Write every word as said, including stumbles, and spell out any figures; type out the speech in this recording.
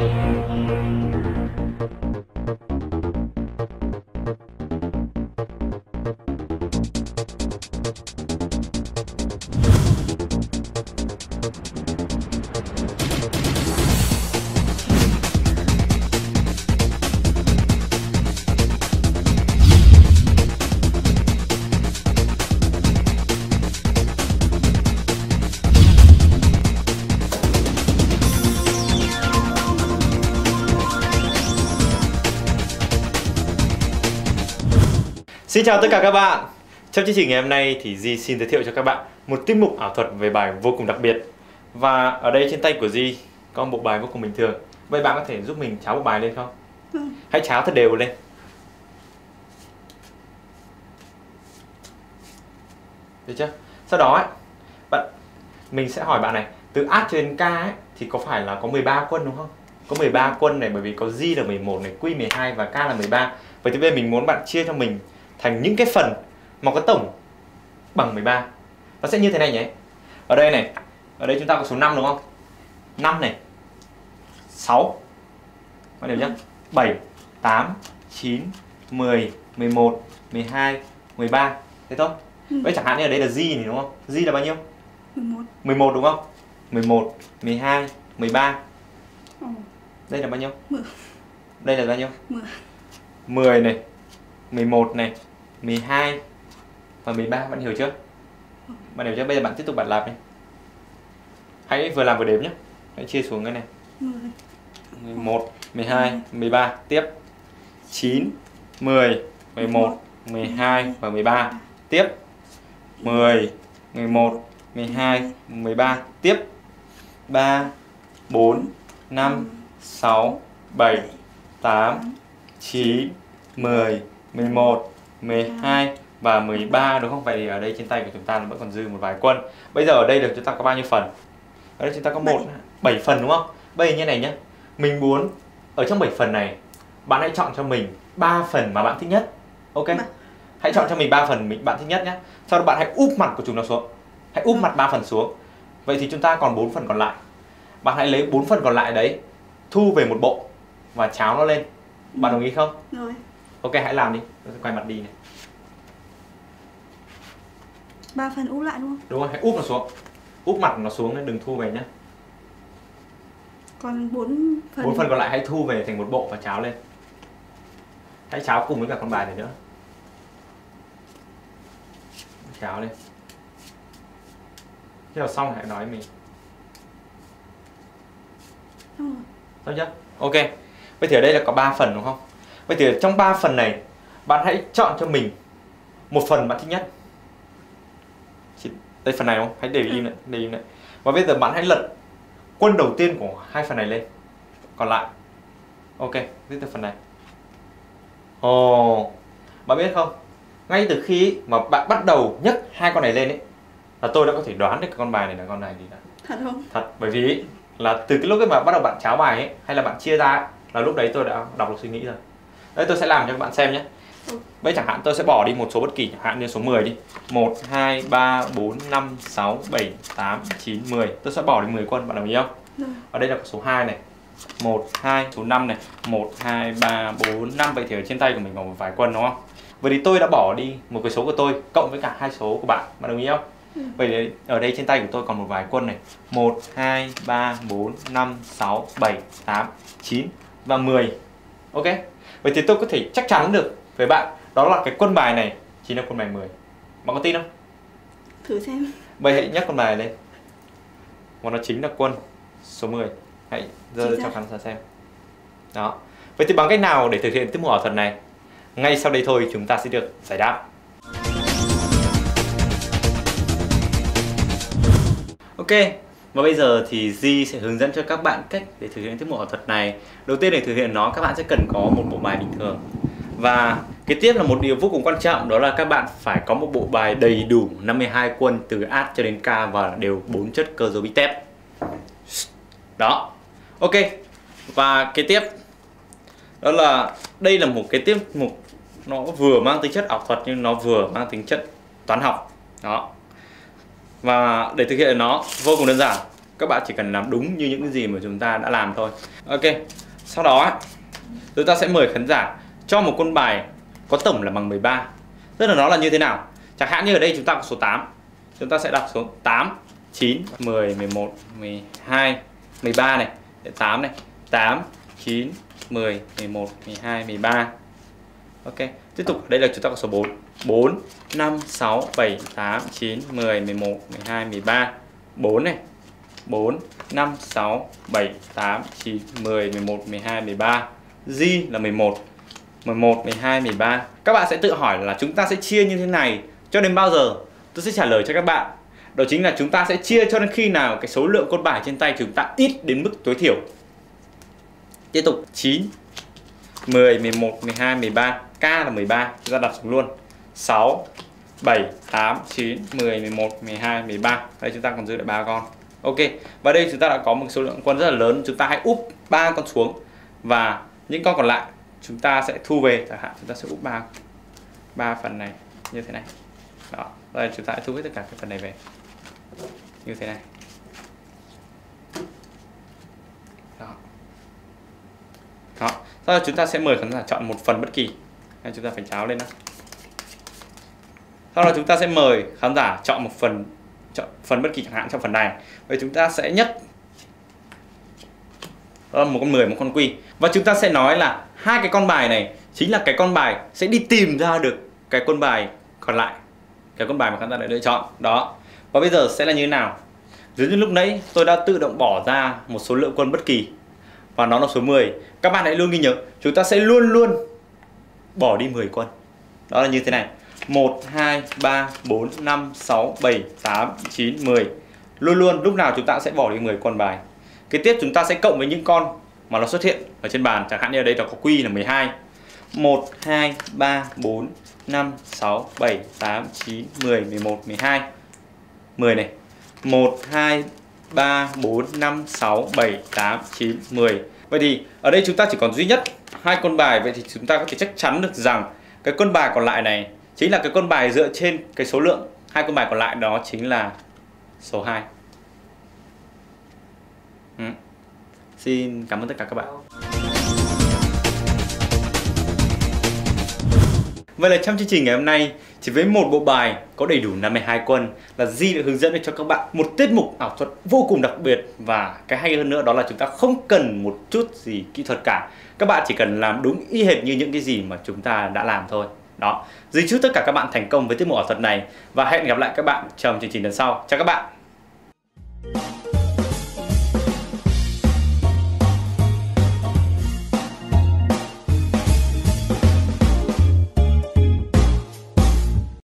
Xin chào tất cả các bạn. Trong chương trình ngày hôm nay thì Di xin giới thiệu cho các bạn một tiết mục ảo thuật về bài vô cùng đặc biệt. Và ở đây trên tay của Di có một bộ bài vô cùng bình thường. Vậy bạn có thể giúp mình tráo bộ bài lên không? Ừ. Hãy tráo thật đều lên. Được chưa? Sau đó ấy, bạn mình sẽ hỏi bạn này, từ át cho đến K ấy, thì có phải là có mười ba quân đúng không? Có mười ba quân này, bởi vì có Di là mười một này, Q mười hai và K là mười ba. Vậy thì bây giờ mình muốn bạn chia cho mình thành những cái phần mà có tổng bằng mười ba. Nó sẽ như thế này nhé. Ở đây này, ở đây chúng ta có số năm đúng không? năm này, sáu, bạn hiểu nhá, bảy, tám, chín, mười, mười một, mười hai, mười ba. Thế thôi. Ừ. Vậy chẳng hạn như ở đây là Di này đúng không? Di là bao nhiêu? mười một. mười một đúng không? mười một, mười hai, mười ba. Ừ. Đây là bao nhiêu? mười. Đây là bao nhiêu? mười. mười này, mười một này, mười hai và mười ba, bạn hiểu chưa? Bạn hiểu chưa? Bây giờ bạn tiếp tục bạn làm đi. Hãy vừa làm vừa đếm nhé. Hãy chia xuống cái này. mười một, mười hai, mười ba, tiếp. chín, mười, mười một, mười hai và mười ba, tiếp. mười, mười một, mười hai, mười ba, tiếp. ba, bốn, năm, sáu, bảy, tám, chín, mười, mười một, mười hai và mười ba đúng không? Vậy thì ở đây trên tay của chúng ta vẫn còn dư một vài quân. Bây giờ ở đây được chúng ta có bao nhiêu phần? Ở đây chúng ta có một, bảy phần đúng không? Bây giờ như này nhé. Mình muốn ở trong bảy phần này bạn hãy chọn cho mình ba phần mà bạn thích nhất. Ok? Hãy chọn cho mình ba phần mình bạn thích nhất nhé. Sau đó bạn hãy úp mặt của chúng nó xuống. Hãy úp mặt ba phần xuống. Vậy thì chúng ta còn bốn phần còn lại. Bạn hãy lấy bốn phần còn lại đấy, thu về một bộ và tráo nó lên. Bạn đồng ý không? Rồi. Ok, hãy làm đi. Tôi sẽ quay mặt đi này. ba phần úp lại đúng không? Đúng rồi, hãy úp nó xuống. Úp mặt nó xuống nên đừng thu về nhé. Còn bốn phần. bốn phần còn lại hãy thu về thành một bộ và tráo lên. Hãy tráo cùng với cả con bài này nữa. Tráo lên. Khi nào xong hãy nói với mình. Xong rồi. Xong chưa? Ok. Vậy thì ở đây là có ba phần đúng không? Vậy thì trong ba phần này bạn hãy chọn cho mình một phần bạn thích nhất. Đây phần này đúng không? Hãy để im lại, để im lại. Và bây giờ bạn hãy lật quân đầu tiên của hai phần này lên. Còn lại. Ok, tiếp từ phần này. Ồ, oh, bạn biết không? Ngay từ khi mà bạn bắt đầu nhấc hai con này lên ấy, là tôi đã có thể đoán được cái con bài này là con này gì đã. Thật không? Thật, bởi vì là từ cái lúc mà bắt đầu bạn tráo bài ấy, hay là bạn chia ra ấy, là lúc đấy tôi đã đọc được suy nghĩ rồi. Đây tôi sẽ làm cho các bạn xem nhé. Ừ. Bây chẳng hạn tôi sẽ bỏ đi một số bất kỳ, chẳng hạn như số mười đi. một, hai, ba, bốn, năm, sáu, bảy, tám, chín, mười. Tôi sẽ bỏ đi mười quân, bạn đồng ý không? Ừ. Ở đây là số hai này. một, hai, số năm này. một, hai, ba, bốn, năm. Vậy thì ở trên tay của mình còn một vài quân đúng không? Vậy thì tôi đã bỏ đi một cái số của tôi cộng với cả hai số của bạn, bạn đồng ý không? Ừ. Vậy thì ở đây trên tay của tôi còn một vài quân này. một, hai, ba, bốn, năm, sáu, bảy, tám, chín và mười. Ok? Vậy thì tôi có thể chắc chắn được với bạn đó là cái quân bài này chính là quân bài mười. Bạn có tin không? Thử xem. Vậy hãy nhắc con bài lên. Và nó chính là quân số mười. Hãy giơ cho khán giả xem. Đó. Vậy thì bằng cách nào để thực hiện tiết mục ảo thuật này? Ngay sau đây thôi chúng ta sẽ được giải đáp. Ok. Và bây giờ thì Di sẽ hướng dẫn cho các bạn cách để thực hiện tiết mục ảo thuật này. Đầu tiên để thực hiện nó các bạn sẽ cần có một bộ bài bình thường. Và kế tiếp là một điều vô cùng quan trọng, đó là các bạn phải có một bộ bài đầy đủ năm mươi hai quân từ át cho đến K và đều bốn chất cơ dấu bí tép. Đó. Ok. Và kế tiếp đó là đây là một cái tiết mục nó vừa mang tính chất ảo thuật nhưng nó vừa mang tính chất toán học. Đó. Và để thực hiện nó vô cùng đơn giản. Các bạn chỉ cần làm đúng như những cái gì mà chúng ta đã làm thôi. Ok. Sau đó chúng ta sẽ mời khán giả cho một con bài có tổng là bằng mười ba. Tức là nó là như thế nào? Chẳng hạn như ở đây chúng ta có số tám. Chúng ta sẽ đặt số tám, chín, mười, mười một, mười hai, mười ba này, tám này, tám, chín, mười, mười một, mười hai, mười ba. Ok. Tiếp tục ở đây là chúng ta có số bốn. bốn, năm, sáu, bảy, tám, chín, mười, mười một, mười hai, mười ba. bốn này. bốn, năm, sáu, bảy, tám, chín, mười, mười một, mười hai, mười ba. G là mười một. mười một, mười hai, mười ba. Các bạn sẽ tự hỏi là chúng ta sẽ chia như thế này cho đến bao giờ? Tôi sẽ trả lời cho các bạn. Đó chính là chúng ta sẽ chia cho đến khi nào cái số lượng con bài trên tay chúng ta ít đến mức tối thiểu. Tiếp tục chín, mười, mười một, mười hai, mười ba. K là mười ba, chúng ta đặt xuống luôn. sáu, bảy, tám, chín, mười, mười một, mười hai, mười ba. Đây chúng ta còn giữ lại ba con. Ok, và đây chúng ta đã có một số lượng quân rất là lớn. Chúng ta hãy úp ba con xuống và những con còn lại chúng ta sẽ thu về. Chẳng hạn chúng ta sẽ úp ba ba phần này như thế này. Đó, đây chúng ta sẽ thu hết tất cả cái phần này về như thế này. Đó. Đó. Sau đó chúng ta sẽ mời khán giả chọn một phần bất kỳ. Nên chúng ta phải cháo lên đó. Sau đó chúng ta sẽ mời khán giả chọn một phần chọn phần bất kỳ, chẳng hạn trong phần này. Vậy chúng ta sẽ nhấc đó là một con mười, một con quy. Và chúng ta sẽ nói là hai cái con bài này chính là cái con bài sẽ đi tìm ra được cái con bài còn lại, cái con bài mà khán giả đã lựa chọn. Đó. Và bây giờ sẽ là như thế nào? Giống như lúc nãy tôi đã tự động bỏ ra một số lượng quân bất kỳ và nó là số mười. Các bạn hãy luôn ghi nhớ, chúng ta sẽ luôn luôn bỏ đi mười quân. Đó là như thế này. một, hai, ba, bốn, năm, sáu, bảy, tám, chín, mười. Luôn luôn lúc nào chúng ta sẽ bỏ đi mười con bài. Kế tiếp chúng ta sẽ cộng với những con mà nó xuất hiện ở trên bàn. Chẳng hạn như ở đây nó có quy là mười hai. một, hai, ba, bốn, năm, sáu, bảy, tám, chín, mười, mười một, mười hai. mười này. một, hai, ba, bốn, năm, sáu, bảy, tám, chín, mười. Vậy thì ở đây chúng ta chỉ còn duy nhất hai con bài. Vậy thì chúng ta có thể chắc chắn được rằng cái con bài còn lại này chính là cái con bài dựa trên cái số lượng. Hai con bài còn lại đó chính là số hai. Ừ. Xin cảm ơn tất cả các bạn. Vậy là trong chương trình ngày hôm nay, chỉ với một bộ bài có đầy đủ năm mươi hai quân là Di đã hướng dẫn được cho các bạn một tiết mục ảo thuật vô cùng đặc biệt. Và cái hay hơn nữa đó là chúng ta không cần một chút gì kỹ thuật cả. Các bạn chỉ cần làm đúng y hệt như những cái gì mà chúng ta đã làm thôi. Đó. Di chúc tất cả các bạn thành công với tiết mục ảo thuật này và hẹn gặp lại các bạn trong chương trình lần sau. Chào các bạn.